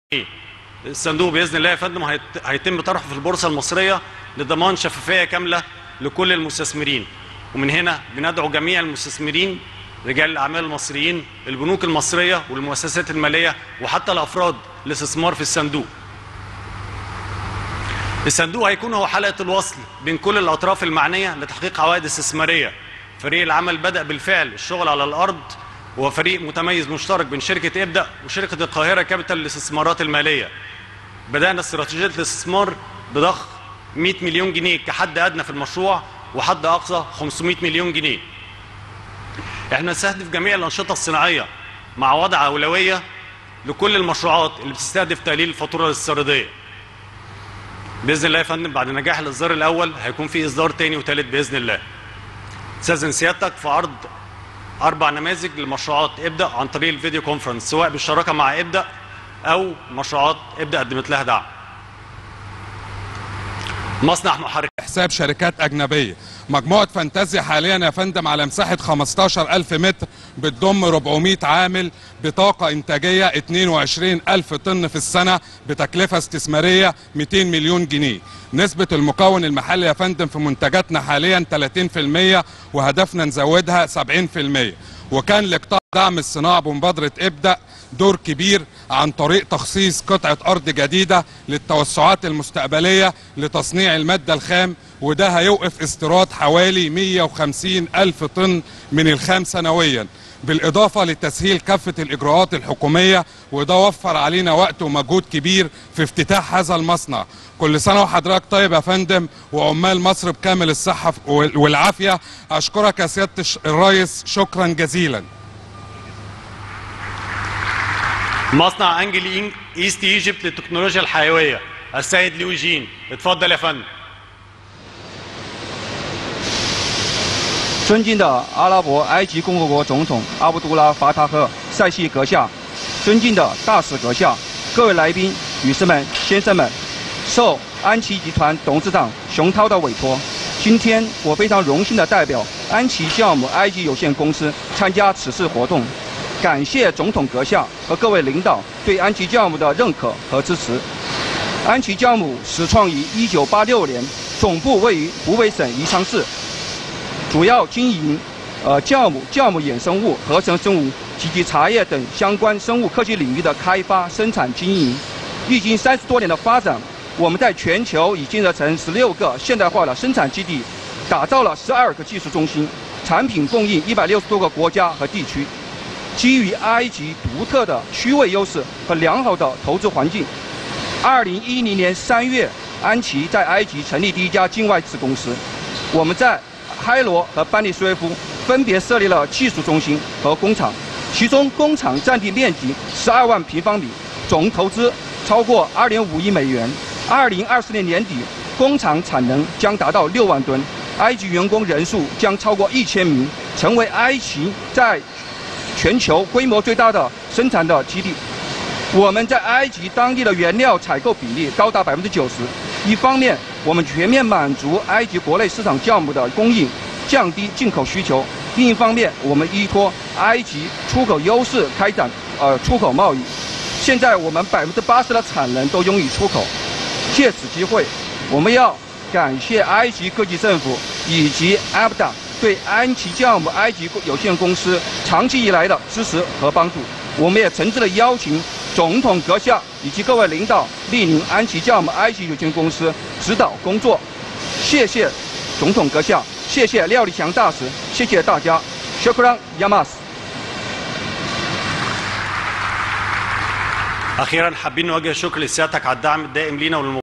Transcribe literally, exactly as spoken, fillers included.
الصندوق باذن الله يا فندم هيتم طرحه في البورصه المصريه لضمان شفافيه كامله لكل المستثمرين. ومن هنا بندعو جميع المستثمرين رجال الاعمال المصريين، البنوك المصريه والمؤسسات الماليه وحتى الافراد الاستثمار في الصندوق. الصندوق هيكون هو حلقه الوصل بين كل الاطراف المعنيه لتحقيق عوائد استثماريه. فريق العمل بدأ بالفعل الشغل على الارض، وهو فريق متميز مشترك بين شركه ابدأ وشركه القاهره كابيتال للاستثمارات الماليه. بدأنا استراتيجيه الاستثمار بضخ مئة مليون جنيه كحد ادنى في المشروع، وحد اقصى خمسمئة مليون جنيه. احنا نستهدف جميع الانشطه الصناعيه مع وضع اولويه لكل المشروعات اللي بتستهدف تقليل الفاتوره الاستيراديه. باذن الله يا فندم بعد نجاح الاصدار الاول هيكون في اصدار تاني وتالت باذن الله. استاذن سيادتك في عرض اربع نماذج لمشروعات ابدأ عن طريق الفيديو كونفرنس، سواء بالشراكه مع ابدأ او مشروعات ابدأ قدمت لها دعم. مصنع محرك حساب شركات اجنبيه. مجموعه فانتازيا حاليا يا فندم على مساحه خمستاشر ألف متر بتضم أربعمئة عامل بطاقه انتاجيه اثنين وعشرين ألف طن في السنه بتكلفه استثماريه مئتين مليون جنيه. نسبه المكون المحلي يا فندم في منتجاتنا حاليا ثلاثين بالمئة، وهدفنا نزودها سبعين بالمئة. وكان لقطاع دعم الصناعه بمبادره ابدأ دور كبير عن طريق تخصيص قطعة أرض جديدة للتوسعات المستقبلية لتصنيع المادة الخام، وده هيوقف استيراد حوالي مئة وخمسين ألف طن من الخام سنويا، بالإضافة لتسهيل كافة الإجراءات الحكومية، وده وفر علينا وقت ومجهود كبير في افتتاح هذا المصنع. كل سنة وحضرتك طيب يا فندم، وعمال مصر بكامل الصحة والعافية. أشكرك يا سيادة الرئيس، شكرا جزيلا. مصنع انجل ايست ايجيبت للتكنولوجيا الحيويه، السيد ليو جين، اتفضل يا فندم. 尊敬的阿拉伯埃及共和国总统阿卜杜拉·法塔赫·塞西阁下，尊敬的大使阁下，各位来宾、女士们、先生们，受安琪集团董事长熊涛的委托，今天我非常荣幸的代表安琪酵母埃及有限公司参加此次活动。 感谢总统阁下和各位领导对安琪酵母的认可和支持。安琪酵母始创于一九八六年，总部位于湖北省宜昌市，主要经营呃酵母、酵母衍生物、合成生物及其茶叶等相关生物科技领域的开发、生产、经营。历经三十多年的发展，我们在全球已建设成十六个现代化的生产基地，打造了十二个技术中心，产品供应一百六十多个国家和地区。 基于埃及独特的区位优势和良好的投资环境，二零一零年三月，安琪在埃及成立第一家境外子公司。我们在开罗和班尼苏维夫分别设立了技术中心和工厂，其中工厂占地面积十二万平方米，总投资超过二点五亿美元。二零二四年年底，工厂产能将达到六万吨，埃及员工人数将超过一千名，成为埃及在 全球规模最大的生产的基地，我们在埃及当地的原料采购比例高达百分之九十。一方面，我们全面满足埃及国内市场酵母的供应，降低进口需求；另一方面，我们依托埃及出口优势开展呃出口贸易。现在我们百分之八十的产能都用于出口。借此机会，我们要感谢埃及各级政府以及 A B D A 对安琪酵母埃及有限公司长期以来的支持和帮助，我们也诚挚的邀请总统阁下以及各位领导莅临安琪酵母埃及有限公司指导工作。谢谢总统阁下，谢谢廖立强大使，谢谢大家。شكرا يا ماس. أخيرا حابين نوجه الشكر لسيادتك على الدعم الدائم لينا